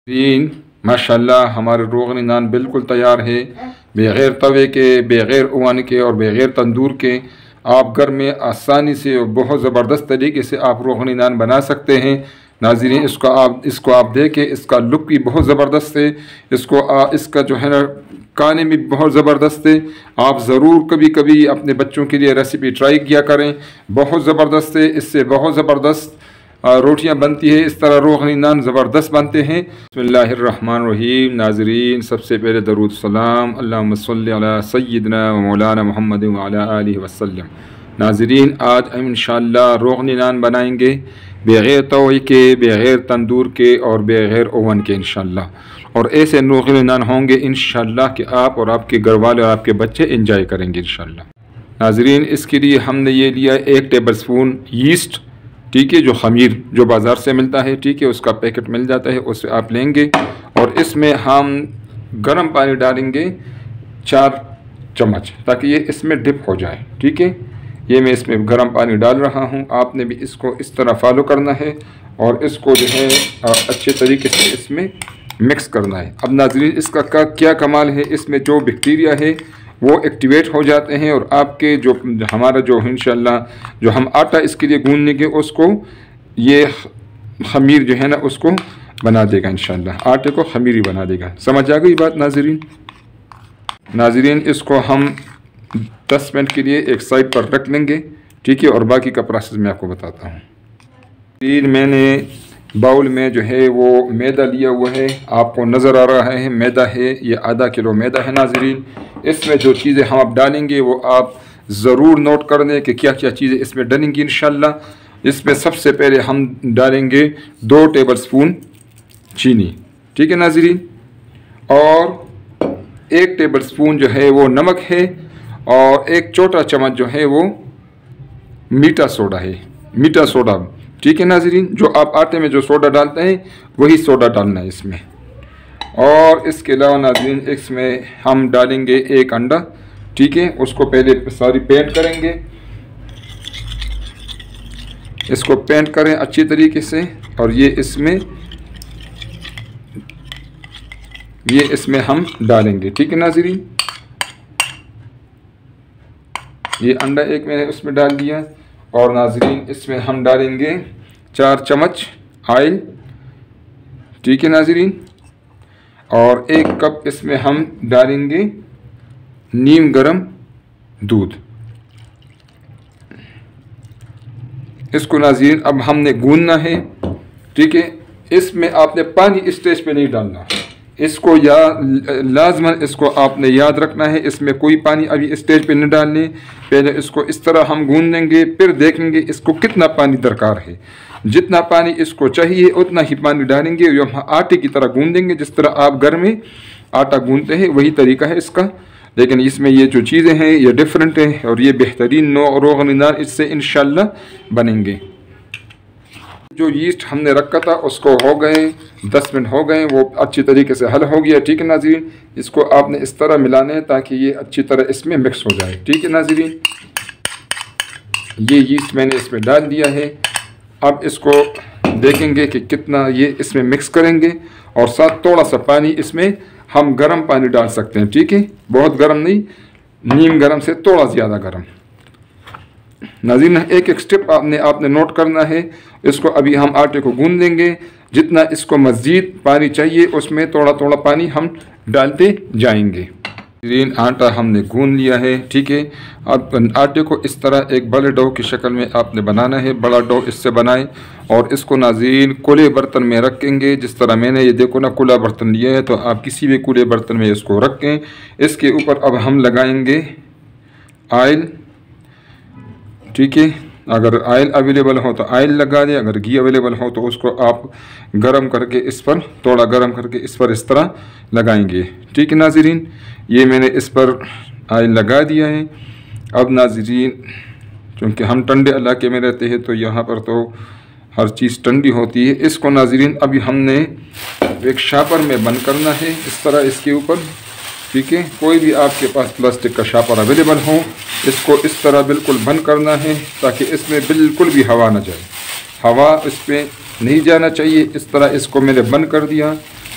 तीन माशाल्लाह हमारे रोगनी नान बिल्कुल तैयार है, बग़ैर तवे के, बग़ैर ओवन के और बग़ैर तंदूर के। आप घर में आसानी से और बहुत ज़बरदस्त तरीके से आप रोगनी नान बना सकते हैं। नाज़रीन इसको आप देखें, इसका लुक भी बहुत ज़बरदस्त है, इसका जो है ना खाने में बहुत ज़बरदस्त है। आप ज़रूर कभी कभी अपने बच्चों के लिए रेसिपी ट्राई किया करें, बहुत ज़बरदस्त है। इससे बहुत ज़बरदस्त रोटियां बनती है, इस तरह रोगनी नान ज़बरदस्त बनते हैं। बिस्मिल्लाहिर्रहमानिर्रहीम। नाज़रीन सबसे पहले दरूद सलाम अल्लाहुम्मा सल्ली अला सय्यिदना व मौलाना मुहम्मद व अला आलिहि वसल्लम। नाज़रीन आज हम इंशाअल्लाह रोगनी नान बनाएंगे, बग़ैर तवे के, बग़ैर तंदूर के और बग़ैर ओवन के इंशाअल्लाह। और ऐसे रोगनी नान होंगे इंशाअल्लाह कि आप और आपके घर वाले और आपके बच्चे इंजॉय करेंगे इंशाअल्लाह। नाज़रीन इसके लिए हमने ये लिया 1 टेबल स्पून यीस्ट, ठीक है, जो खमीर जो बाज़ार से मिलता है, ठीक है, उसका पैकेट मिल जाता है, उससे आप लेंगे। और इसमें हम गर्म पानी डालेंगे 4 चम्मच, ताकि ये इसमें डिप हो जाए, ठीक है। ये मैं इसमें गर्म पानी डाल रहा हूँ, आपने भी इसको इस तरह फॉलो करना है और इसको जो है अच्छे तरीके से इसमें मिक्स करना है। अब नाज़रीन इसका क्या कमाल है, इसमें जो बैक्टीरिया है वो एक्टिवेट हो जाते हैं और आपके जो हमारा जो इंशाअल्लाह जो हम आटा इसके लिए गूंदने के उसको ये खमीर जो है ना उसको बना देगा इंशाअल्लाह, आटे को खमीरी बना देगा। समझ आ गई बात नाज़रीन? नाज़रीन इसको हम 10 मिनट के लिए एक साइड पर रख लेंगे, ठीक है, और बाकी का प्रोसेस मैं आपको बताता हूँ। मैंने बाउल में जो है वो मैदा लिया हुआ है, आपको नज़र आ रहा है मैदा है, ये आधा किलो मैदा है नाज़रीन। इसमें जो चीज़ें हम आप डालेंगे वो आप ज़रूर नोट कर दें कि क्या क्या चीज़ें इसमें डालेंगी इंशाअल्लाह। इसमें सबसे पहले हम डालेंगे 2 टेबल स्पून चीनी, ठीक है नाज़रीन, और 1 टेबल स्पून जो है वो नमक है, और 1 छोटा चम्मच जो है वो मीठा सोडा है, मीठा सोडा, ठीक है नाज़रीन। जो आप आटे में जो सोडा डालते हैं वही सोडा डालना है इसमें। और इसके अलावा नाज़रीन इसमें हम डालेंगे 1 अंडा, ठीक है, उसको पहले सारी पेंट करेंगे, इसको पेंट करें अच्छी तरीके से। और ये इसमें हम डालेंगे, ठीक है नाज़रीन। ये अंडा 1 मैंने उसमें डाल दिया। और नाज़रीन इसमें हम डालेंगे 4 चम्मच ऑयल, ठीक है नाज़रीन। और 1 कप इसमें हम डालेंगे नीम गरम दूध। इसको नाज़रीन अब हमने गूंदना है, ठीक है। इसमें आपने पानी इस स्टेज पे नहीं डालना, इसको लाजमन इसको आपने याद रखना है, इसमें कोई पानी अभी स्टेज पे नहीं डालने। पहले इसको इस तरह हम गूंदेंगे, फिर देखेंगे इसको कितना पानी दरकार है। जितना पानी इसको चाहिए उतना ही पानी डालेंगे, जो हम आटे की तरह गूंदेंगे, जिस तरह आप घर में आटा गूंदते हैं वही तरीका है इसका। लेकिन इसमें ये जो चीज़ें हैं ये डिफरेंट है और ये बेहतरीन रोगनी नान इससे इंशाअल्लाह बनेंगे। जो यीस्ट हमने रखा था उसको हो गए 10 मिनट हो गए, वो अच्छी तरीके से हल हो गया, ठीक है नाज़रीन। इसको आपने इस तरह मिलाना है ताकि ये अच्छी तरह इसमें मिक्स हो जाए, ठीक है नाज़रीन। ये यीस्ट मैंने इसमें डाल दिया है। अब इसको देखेंगे कि कितना ये इसमें मिक्स करेंगे, और साथ थोड़ा सा पानी इसमें हम गर्म पानी डाल सकते हैं, ठीक है, बहुत गर्म नहीं, नीम गर्म से थोड़ा ज़्यादा गर्म। नाज़रीन एक स्टेप आपने नोट करना है। इसको अभी हम आटे को गूंद देंगे, जितना इसको मज़ीद पानी चाहिए उसमें थोड़ा थोड़ा पानी हम डालते जाएंगे। नाज़रीन आटा हमने गूंद लिया है, ठीक है। अब आटे को इस तरह एक बड़े डो की शक्ल में आपने बनाना है, बड़ा डो इससे बनाएं। और इसको नाज़रीन खुले बर्तन में रखेंगे, जिस तरह मैंने ये देखो ना खुला बर्तन लिया है, तो आप किसी भी खुले बर्तन में इसको रखें। इसके ऊपर अब हम लगाएंगे ऑयल, ठीक है। अगर ऑयल अवेलेबल हो तो ऑयल लगा दें, अगर घी अवेलेबल हो तो उसको आप गरम करके इस पर थोड़ा गरम करके इस पर इस तरह लगाएंगे, ठीक है नाज़रीन। ये मैंने इस पर ऑयल लगा दिया है। अब नाज़रीन क्योंकि हम ठंडे इलाके में रहते हैं तो यहाँ पर तो हर चीज़ ठंडी होती है। इसको नाज़रीन अभी हमने एक शापर में बंद करना है, इस तरह इसके ऊपर, ठीक है। कोई भी आपके पास प्लास्टिक का शापर अवेलेबल हो, इसको इस तरह बिल्कुल बंद करना है ताकि इसमें बिल्कुल भी हवा ना जाए, हवा इस पर नहीं जाना चाहिए। इस तरह इसको मैंने बंद कर दिया।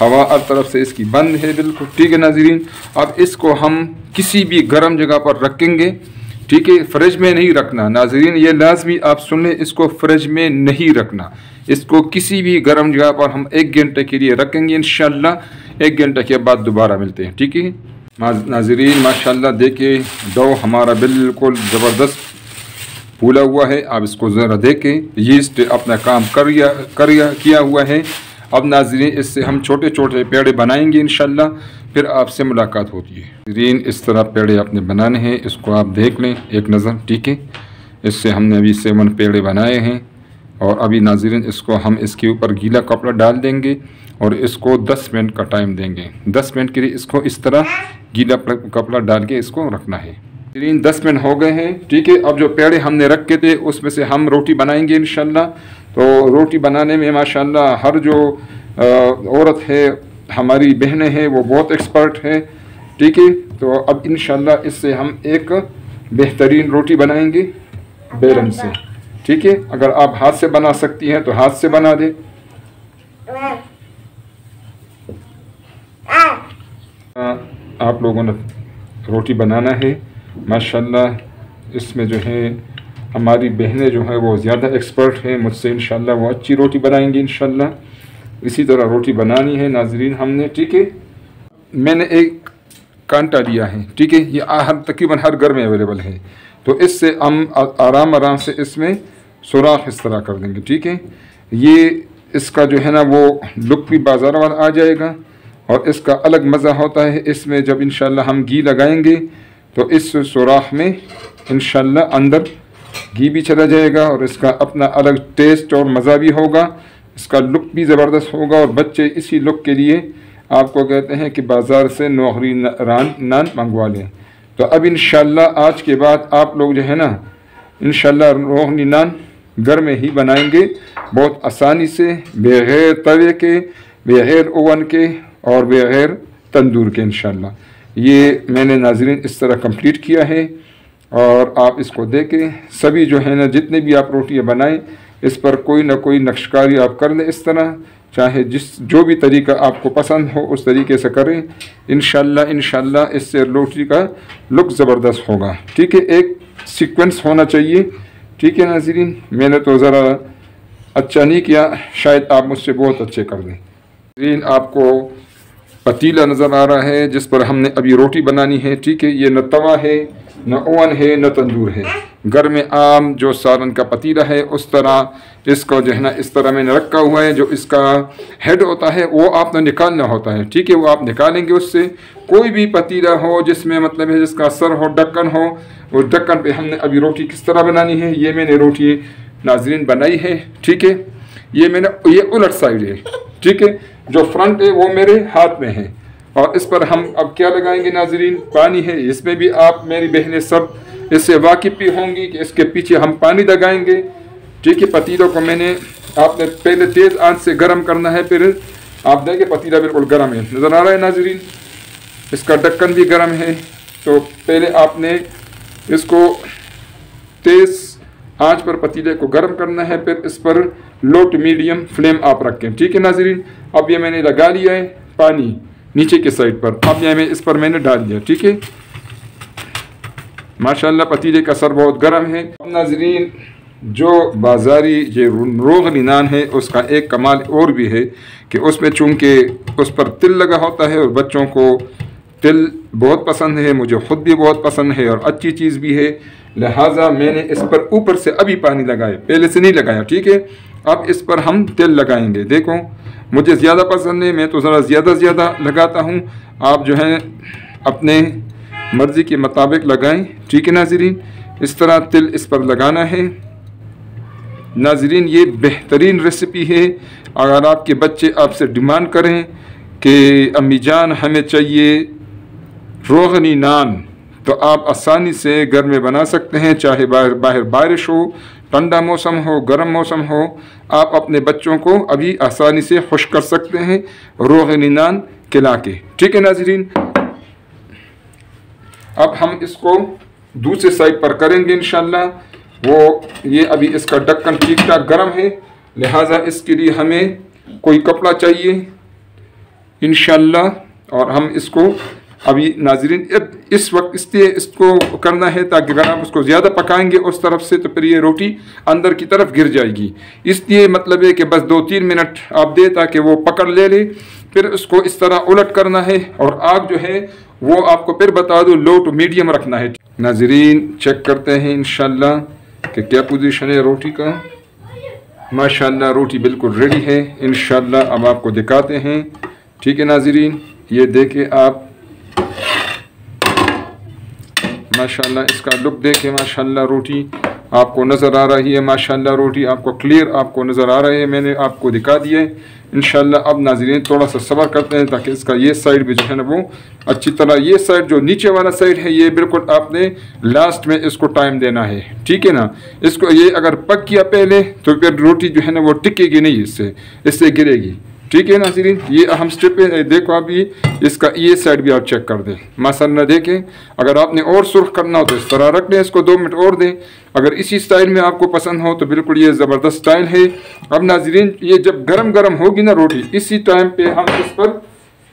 हवा हर तरफ से इसकी बंद है बिल्कुल, ठीक है नाज़रीन। अब इसको हम किसी भी गर्म जगह पर रखेंगे, ठीक है, फ्रिज में नहीं रखना नाज़रीन, ये लाजमी आप सुन लें, इसको फ्रिज में नहीं रखना, इसको किसी भी गर्म जगह पर हम 1 घंटे के लिए रखेंगे इंशाल्लाह। 1 घंटे के बाद दोबारा मिलते हैं, ठीक है नाज़रीन। माशाल्लाह देखिए डो हमारा बिल्कुल ज़बरदस्त फूला हुआ है। आप इसको ज़रा देखें, यीस्ट अपना काम किया हुआ है। अब नाज़रीन इससे हम छोटे छोटे पेड़े बनाएंगे इंशाल्लाह, फिर आपसे मुलाकात होती है। नाज़रीन इस तरह पेड़े अपने बनाने हैं, इसको आप देख लें एक नज़र, ठीक है। इससे हमने अभी 7 पेड़े बनाए हैं और अभी नाज़रीन इसको हम इसके ऊपर गीला कपड़ा डाल देंगे और इसको 10 मिनट का टाइम देंगे। 10 मिनट के लिए इसको इस तरह गीला कपड़ा डाल के इसको रखना है। 10 मिनट हो गए हैं, ठीक है। अब जो पेड़े हमने रखे थे उसमें से हम रोटी बनाएंगे इंशाल्लाह। तो रोटी बनाने में माशाल्लाह हर जो औरत है, हमारी बहनें हैं, वो बहुत एक्सपर्ट है, ठीक है। तो अब इंशाल्लाह इससे हम एक बेहतरीन रोटी बनाएंगे बेलन से, ठीक है। अगर आप हाथ से बना सकती हैं तो हाथ से बना दें। आप लोगों ने रोटी बनाना है माशाल्लाह। इसमें जो है हमारी बहनें जो है वो ज़्यादा एक्सपर्ट हैं मुझसे, इंशाल्लाह वो अच्छी रोटी बनाएंगी इंशाल्लाह। इसी तरह रोटी बनानी है नाज़रीन हमने, ठीक है। मैंने एक कांटा लिया है, ठीक है, ये तकरीबन हर घर में अवेलेबल है। तो इससे हम आराम से इसमें सुराख इस तरह कर देंगे, ठीक है। ये इसका जो है ना वो लुक भी बाजार वाला आ जाएगा और इसका अलग मज़ा होता है इसमें। जब इंशाल्लाह हम घी लगाएंगे तो इस सुराख में इंशाल्लाह अंदर घी भी चला जाएगा और इसका अपना अलग टेस्ट और मज़ा भी होगा, इसका लुक भी ज़बरदस्त होगा। और बच्चे इसी लुक के लिए आपको कहते हैं कि बाज़ार से नौहरी नान मंगवा लें। तो अब इंशाल्लाह आज के बाद आप लोग जो है ना इंशाल्लाह नौहरी नान घर में ही बनाएंगे, बहुत आसानी से, बग़ैर तवे के, बग़ैर ओवन के और बग़ैर तंदूर के इंशाल्लाह। ये मैंने नाज़रीन इस तरह कंप्लीट किया है और आप इसको देखें। सभी जो है ना जितने भी आप रोटियां बनाएं इस पर कोई ना कोई नक्शकारी आप कर लें इस तरह, चाहे जो भी तरीका आपको पसंद हो उस तरीके से करें। इंशाल्लाह इससे रोटी का लुक ज़बरदस्त होगा, ठीक है। एक सीक्वेंस होना चाहिए, ठीक है नाज़रीन। मैंने तो ज़रा अच्छा नहीं किया, शायद आप मुझसे बहुत अच्छे कर दें। नाज़रीन आपको पतीला नज़र आ रहा है जिस पर हमने अभी रोटी बनानी है, ठीक है। ये न तवा है, न ओवन है, न तंदूर है। घर में आम जो सालन का पतीला है उस तरह इसको जो है ना इस तरह मैंने रखा हुआ है। जो इसका हेड होता है वो आपने निकालना होता है, ठीक है, वो आप निकालेंगे उससे। कोई भी पतीला हो जिसमें मतलब है जिसका सर हो, ढक्कन हो, उस ढक्कन पे हमने अभी रोटी किस तरह बनानी है ये मैंने रोटी नाज़रीन बनाई है, ठीक है। ये उलट साइड है, ठीक है। जो फ्रंट है वो मेरे हाथ में है और इस पर हम अब क्या लगाएंगे नाज़रीन, पानी है। इसमें भी आप मेरी बहनें सब इससे वाकिफ़ भी होंगी कि इसके पीछे हम पानी लगाएंगे, ठीक है। पतीलों को आपने पहले तेज़ आंच से गर्म करना है, फिर आप देखें पतीला बिल्कुल गर्म है, नज़र आ रहा है नाज़रीन। इसका ढक्कन भी गर्म है। तो पहले आपने इसको तेज़ आंच पर पतीले को गर्म करना है, फिर इस पर लो टू मीडियम फ्लेम आप रखें, ठीक है नाज़रीन। अब ये मैंने लगा लिया है पानी नीचे के साइड पर, अब ये इस पर मैंने डाल दिया, ठीक है। माशाल्लाह पतीले का सर बहुत गर्म है। अब नाज़रीन जो बाज़ारी ये रोगनी नान है उसका एक कमाल और भी है कि उसमें चूँकि उस पर तिल लगा होता है और बच्चों को तिल बहुत पसंद है, मुझे ख़ुद भी बहुत पसंद है और अच्छी चीज़ भी है, लिहाजा मैंने इस पर ऊपर से अभी पानी लगाया, पहले से नहीं लगाया, ठीक है। अब इस पर हम तिल लगाएंगे। देखो मुझे ज़्यादा पसंद है, मैं तो ज़रा ज़्यादा लगाता हूँ, आप जो है अपने मर्ज़ी के मुताबिक लगाएं, ठीक है नाज़रीन। इस तरह तिल इस पर लगाना है नाज़रीन। ये बेहतरीन रेसिपी है। अगर आपके बच्चे आपसे डिमांड करें कि अम्मी जान हमें चाहिए रोगनी नान, तो आप आसानी से घर में बना सकते हैं, चाहे बाहर बारिश हो, ठंडा मौसम हो, गर्म मौसम हो, आप अपने बच्चों को अभी आसानी से खुश कर सकते हैं रोगनी नान खिला के, ठीक है नाज़रीन। अब हम इसको दूसरे साइड पर करेंगे इंशाल्लाह। वो ये अभी इसका ढक्कन ठीक ठाक गर्म है, लिहाजा इसके लिए हमें कोई कपड़ा चाहिए। इंशाअल्लाह। और हम इसको अभी नाज़रीन इस वक्त इसलिए इसको करना है ताकि अगर आप उसको ज़्यादा पकाएंगे उस तरफ से तो फिर ये रोटी अंदर की तरफ गिर जाएगी। इसलिए मतलब है कि बस 2-3 मिनट आप दे ताकि वो पकड़ ले। फिर उसको इस तरह उलट करना है और आग जो है वो आपको फिर बता दो लो टू मीडियम रखना है। नाज़रीन चेक करते हैं इंशाअल्लाह कि क्या पोजीशन है रोटी का। माशाअल्लाह रोटी बिल्कुल रेडी है इंशाअल्लाह। अब आपको दिखाते हैं, ठीक है नाज़रीन, ये देखें आप माशाअल्लाह इसका लुक देखें। माशाअल्लाह रोटी आपको नज़र आ रही है, माशाअल्लाह रोटी आपको क्लियर आपको नज़र आ रही है। मैंने आपको दिखा दिया है इंशाअल्लाह। अब नाज़रीन थोड़ा सा सब्र करते हैं ताकि इसका ये साइड भी जो है ना वो अच्छी तरह, ये साइड जो नीचे वाला साइड है ये बिल्कुल आपने लास्ट में इसको टाइम देना है, ठीक है ना। इसको ये अगर पक गया पहले तो फिर रोटी जो है ना वो टिकेगी नहीं, इससे गिरेगी, ठीक है नाज़रीन। ये अहम स्टेप है। देखो आप ये इसका ये साइड भी आप चेक कर दें माशाअल्लाह। देखें अगर आपने और सुर्ख करना हो तो इस तरह रख लें, इसको 2 मिनट और दें। अगर इसी स्टाइल में आपको पसंद हो तो बिल्कुल ये ज़बरदस्त स्टाइल है। अब नाज़रीन ये जब गरम गरम होगी ना रोटी, इसी टाइम पे हम इस पर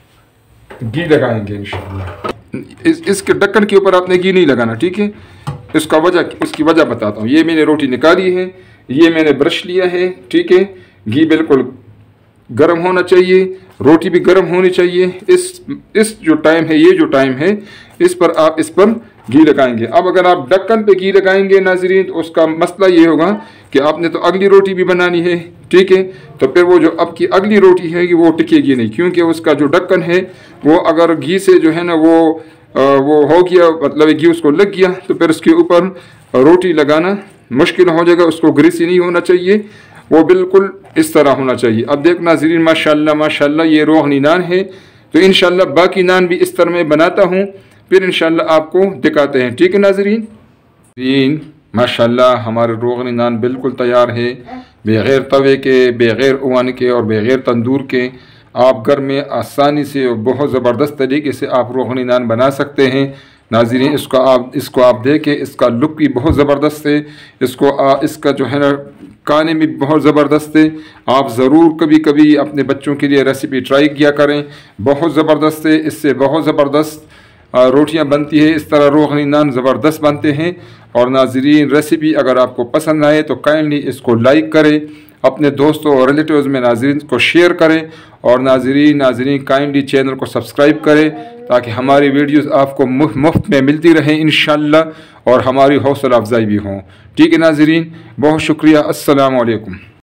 घी लगाएंगे इंशाअल्लाह। इसके ढक्कन के ऊपर आपने घी नहीं लगाना, ठीक है। उसकी वजह बताता हूँ। ये मैंने रोटी निकाली है, ये मैंने ब्रश लिया है, ठीक है। घी बिल्कुल गर्म होना चाहिए, रोटी भी गर्म होनी चाहिए। इस जो टाइम है, ये जो टाइम है, इस पर आप इस पर घी लगाएंगे। अब अगर आप ढक्कन पे घी लगाएंगे नाज़रीन तो उसका मसला ये होगा कि आपने तो अगली रोटी भी बनानी है, ठीक है। तो फिर वो जो अब की अगली रोटी है वो टिकेगी नहीं, क्योंकि उसका जो ढक्कन है वो अगर घी से जो है ना वो हो गया, मतलब घी उसको लग गया तो फिर उसके ऊपर रोटी लगाना मुश्किल हो जाएगा। उसको ग्रीसी नहीं होना चाहिए, वो बिल्कुल इस तरह होना चाहिए। अब देख नाज़रीन माशाअल्लाह माशाअल्लाह ये रोगनी नान है। तो इंशाअल्लाह बाकी नान भी इस तरह में बनाता हूँ, फिर इंशाअल्लाह आपको दिखाते हैं, ठीक है नाज़रीन। माशाअल्लाह हमारे रोगनी नान बिल्कुल तैयार है, बग़ैर तवे के, बग़ैर ओवन के और बग़ैर तंदूर के। आप घर में आसानी से बहुत ज़बरदस्त तरीके से आप रोगनी नान बना सकते हैं नाज़रीन। इसको आप देखें, इसका लुक भी बहुत ज़बरदस्त है। इसका जो है ना खाने में बहुत ज़बरदस्त है। आप ज़रूर कभी कभी अपने बच्चों के लिए रेसिपी ट्राई किया करें, बहुत ज़बरदस्त है। इससे बहुत ज़बरदस्त रोटियां बनती है, इस तरह रोगनी नान ज़बरदस्त बनते हैं। और नाज़रीन रेसिपी अगर आपको पसंद आए तो काइंडली इसको लाइक करें, अपने दोस्तों और रिलेटिव्स में नाज़रीन को शेयर करें। और नाज़रीन काइंडली चैनल को सब्सक्राइब करें ताकि हमारी वीडियोस आपको मुफ्त में मिलती रहें इंशाअल्लाह, और हमारी हौसला अफजाई भी हों, ठीक है नाज़रीन। बहुत शुक्रिया। अस्सलामु अलैकुम।